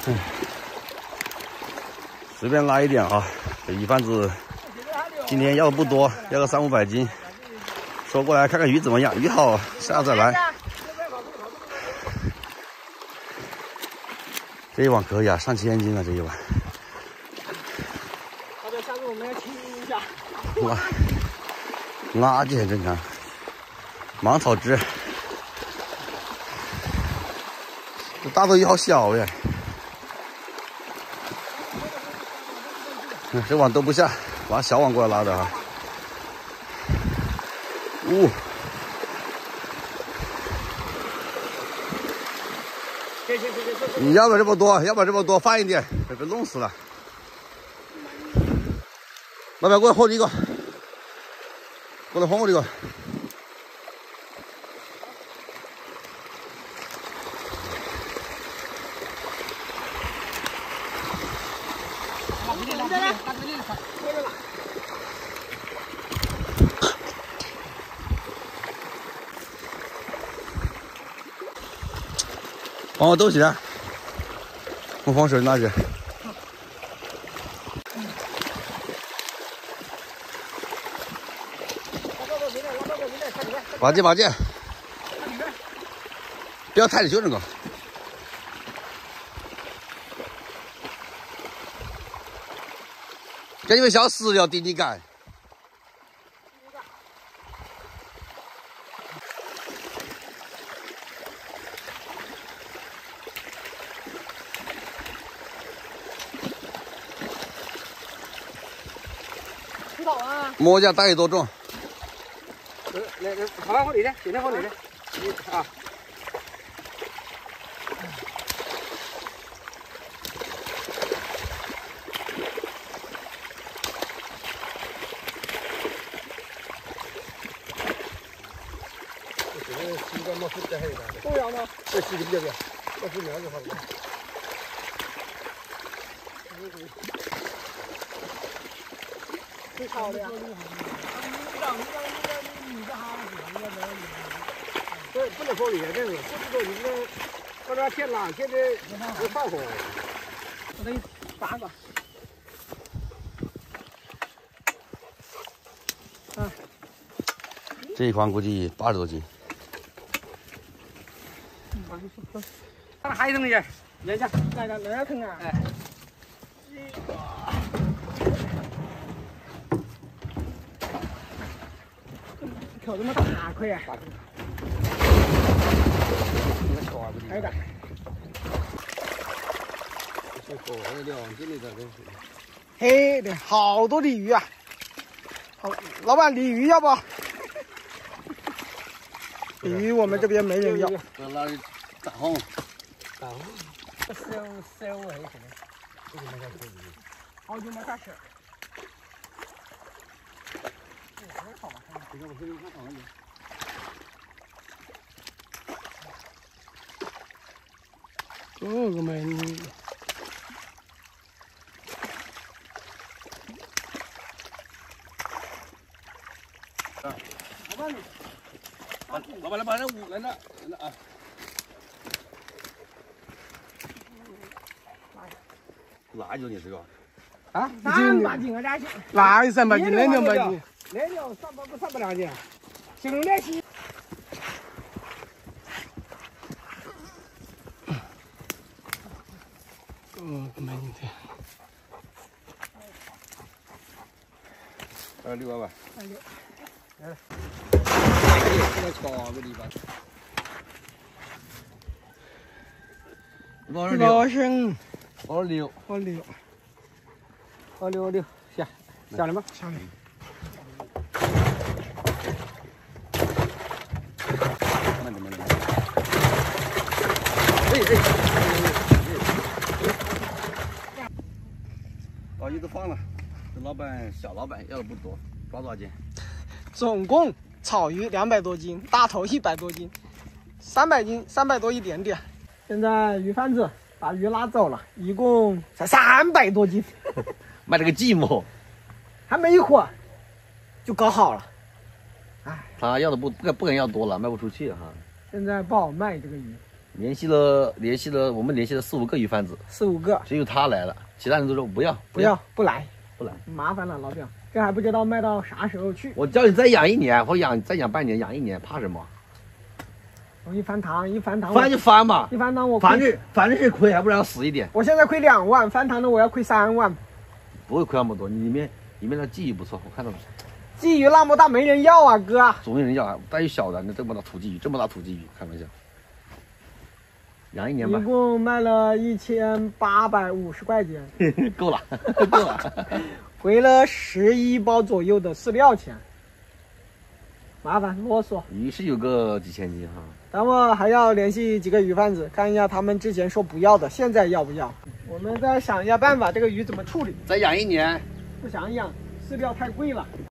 随便拉一点啊，这鱼贩子今天要的不多，要个300-500斤。说过来看看鱼怎么样，鱼好下次再来。这一网可以啊，上千斤了这一网。 好的，下次我们要清理一下。 垃圾很正常，芒草汁。这大头鱼好小呀。这网都不下，拿小网过来拉的啊。你要不要这么多？要不要这么多？放一点，被弄死了。老板，过来薅一个，过来薅我这个。帮我兜起来，我放手拿去。把劲，不要太里就这个。这你们小死了，顶你干。摸一下大鱼多重？ 来，好好里的，今天好里的，啊。都要吗？这洗的比较多，这是苗就好了。最好的呀。对，不能说里这个，不是说你们把它天冷，现在有上火。我得3个。啊， 这一筐估计80多斤。 看还有东西，人家来个疼啊！哎。挑这么大块呀！还有个。嘿，对，好多鲤鱼啊！好，老板，鲤鱼要不？鲤鱼我们这边没人要。 那里大红， 烧还是什么？这个没啥吃的，好久没啥吃。这个没。 老板来把那五来那啊！哪有你这个？ 啊，300斤啊，2斤。 哪有300斤？那200斤。 那条300斤，行的行。 没问题。 6万吧。 高兴。 26， 下来吗？ 下来。 慢点。把鱼都放了，这小老板要的不多，抓多少斤？ 总共草鱼200多斤，大头100多斤，300斤，300多一点点。现在鱼贩子把鱼拉走了，一共才300多斤， 卖了个寂寞。 还没一会儿就搞好了。 他要的不敢要多了，卖不出去哈。 现在不好卖这个鱼。 联系了，我们联系了4、5个鱼贩子 ，4、5个， 只有他来了，其他人都说不要， 不来， 不来， 麻烦了，老表，这还不知道卖到啥时候去。 我叫你再养1年，或再养半年，养1年，怕什么？ 我一翻塘， 翻就翻嘛， 一翻塘我反正是亏，还不如让死一点。 我现在亏2万，翻塘的我要亏3万。 不会亏那么多，你里面的鲫鱼不错，我看到了。 鲫鱼那么大没人要啊，哥。 总有人要啊，带有小的，那这么大土鲫鱼，开玩笑。养1年吧。 一共卖了1850块钱， 够了，够了。 回了11包左右的饲料钱。麻烦啰嗦。 鱼是有个几千斤哈。 咱们还要联系几个鱼贩子，看一下他们之前说不要的，现在要不要？我们再想一下办法，这个鱼怎么处理？ 再养1年。 不想养，饲料太贵了。